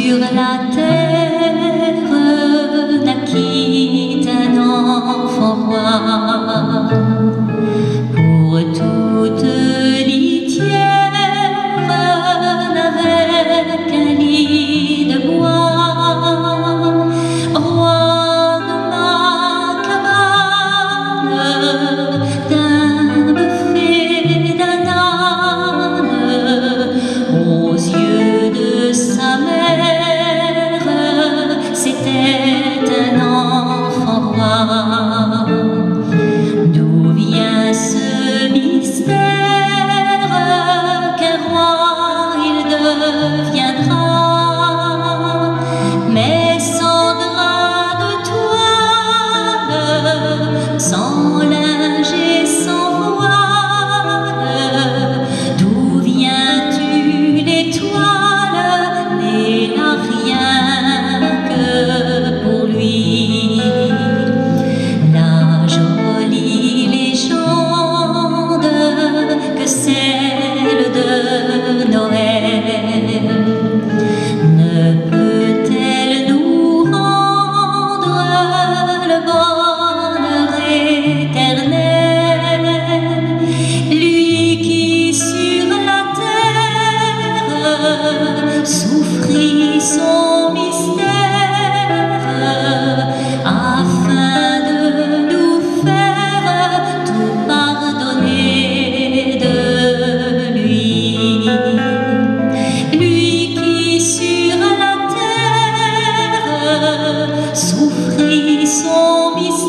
sur la terre naquit un enfant roi. Pour toute litière n'avait qu'un lit de bois. Roi de ma cabane, d'un buffet d'un âne, aux yeux de sa mère, c'était un enfant roi. D'où vient ce mystère qu'un roi il deviendra, mais sans drap de toile, sans linge et sans voile. D'où viens-tu l'étoile, n'est là rien que pour lui. La jolie légende que celle de Noël ne peut-elle nous rendre le bonheur éternel? Lui qui sur la terre souffrit son mystère, afin de nous faire tout pardonner de lui. Lui qui sur la terre souffrit son mystère,